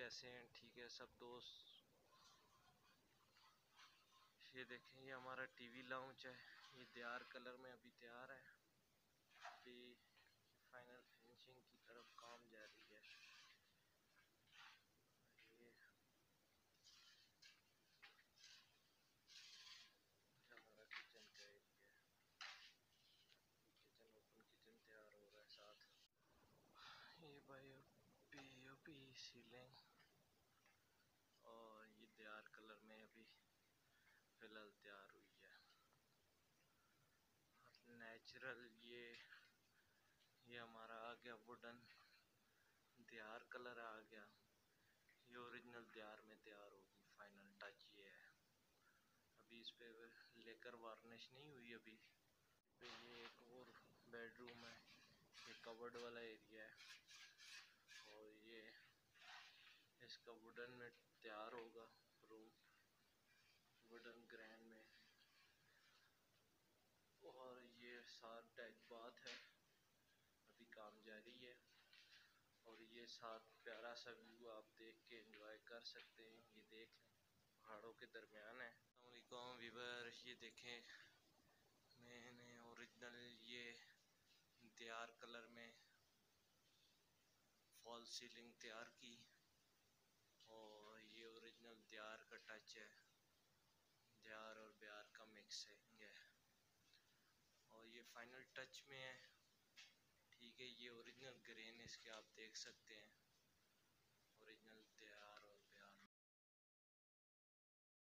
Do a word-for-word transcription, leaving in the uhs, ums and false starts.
कैसे हैं? ठीक है सब दोस्त। ये देखें, ये हमारा टीवी लाउंज है। ये तैयार कलर में अभी तैयार है। अभी फाइनल फिनिशिंग की तरफ काम जारी है। ये हमारा किचन का एरिया है। किचन ओपन किचन तैयार हो रहा है साथ। ये भाई पीओपी सीलिंग और ये तैयार कलर में अभी फिलहाल तैयार हुई है। नेचुरल ये ये हमारा आ गया वुडन तैयार कलर आ गया। ये ओरिजिनल तैयार में तैयार होगी। फाइनल टच ये है। अभी इस पे लेकर वार्निश नहीं हुई अभी। पे ये एक और बेडरूम है। ये कबर्ड वाला एरिया है और ये इसका वुडन में तैयार होगा रूम, वुडन ग्रैंड में। और ये साथ टच बाथ है। अभी काम जारी है और ये साथ प्यारा सा व्यू आप देख के एंजॉय कर सकते हैं। ये देख लें, पहाड़ों के दरमियान है। अस्सलाम वीवर, ये देखें मैंने ओरिजिनल ये तैयार कलर में फॉल सीलिंग तैयार की और ये ओरिजिनल तैयार का टच है। तैयार और ब्यार का मिक्स है और ये फाइनल टच में है। ठीक है, ये ओरिजिनल ग्रेन इसके आप देख सकते हैं।